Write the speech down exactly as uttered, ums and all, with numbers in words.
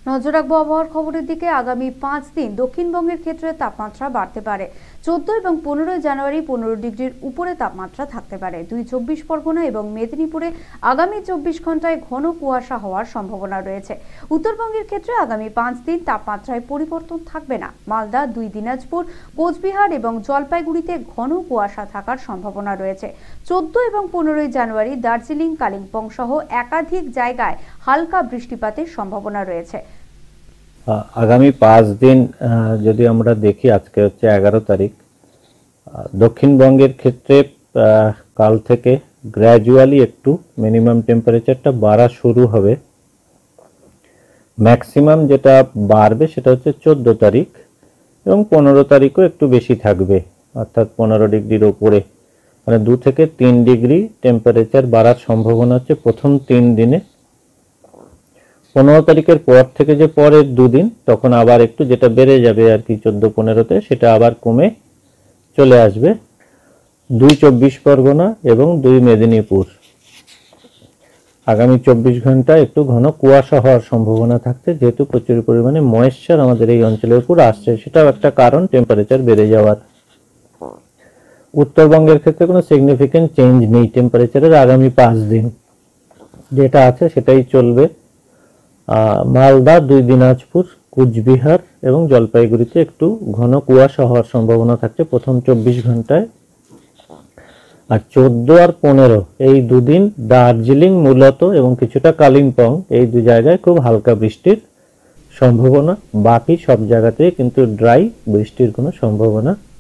নজর রাখবো আবহাওয়ার খবরের দিকে। আগামী পাঁচ দিন দক্ষিণবঙ্গের ক্ষেত্রে তাপমাত্রা বাড়তে পারে। চোদ্দ এবং পনেরোই জানুয়ারি পনেরো ডিগ্রির উপরে তাপমাত্রা থাকতে পারে। দুই চব্বিশ পরগনা এবং মেদিনীপুরে আগামী চব্বিশ ঘন্টায় ঘন কুয়াশা হওয়ার সম্ভাবনা রয়েছে। উত্তরবঙ্গের ক্ষেত্রে আগামী পাঁচ দিন তাপমাত্রায় পরিবর্তন থাকবে না। মালদা, দুই দিনাজপুর, কোচবিহার এবং জলপাইগুড়িতে ঘন কুয়াশা থাকার সম্ভাবনা রয়েছে। চোদ্দ এবং পনেরোই জানুয়ারি দার্জিলিং, কালিম্পং সহ একাধিক জায়গায় হালকা বৃষ্টিপাতের সম্ভাবনা রয়েছে। আগামী পাঁচ দিন যদি আমরা দেখি, আজকে হচ্ছে এগারো তারিখ, দক্ষিণবঙ্গের ক্ষেত্রে কাল থেকে গ্র্যাজুয়ালি একটু মিনিমাম টেম্পারেচারটা বাড়া শুরু হবে। ম্যাক্সিমাম যেটা বাড়বে সেটা হচ্ছে চোদ্দ তারিখ এবং পনেরো তারিখও একটু বেশি থাকবে, অর্থাৎ পনেরো ডিগ্রির ওপরে, মানে দু থেকে তিন ডিগ্রি টেম্পারেচার বাড়ার সম্ভাবনা হচ্ছে প্রথম তিন দিনে। পনেরো তারিখের পর থেকে যে পরের দুদিন তখন আবার একটু যেটা বেড়ে যাবে আর কি, চোদ্দো পনেরোতে সেটা আবার কমে চলে আসবে। দুই চব্বিশ পরগনা এবং দুই মেদিনীপুর আগামী চব্বিশ ঘন্টা একটু ঘন কুয়াশা হওয়ার সম্ভাবনা থাকছে, যেহেতু প্রচুর পরিমাণে ময়েশ্চার আমাদের এই অঞ্চলের উপর আসছে, সেটাও একটা কারণ টেম্পারেচার বেড়ে যাওয়ার। উত্তরবঙ্গের ক্ষেত্রে কোনো সিগনিফিকেন্ট চেঞ্জ নেই টেম্পারেচারের, আগামী পাঁচ দিন যেটা আছে সেটাই চলবে। মালদা, দুই দিনাজপুর, কোচবিহার এবং জলপাইগুড়িতে একটু ঘন কুয়াশা হওয়ার সম্ভাবনা থাকছে প্রথম চব্বিশ ঘন্টায়। আর চোদ্দ আর পনেরো এই দুদিন দার্জিলিং মূলত এবং কিছুটা কালিম্পং এই দু জায়গায় খুব হালকা বৃষ্টির সম্ভাবনা। বাকি সব জায়গাতেই কিন্তু ড্রাই, বৃষ্টির কোনো সম্ভাবনা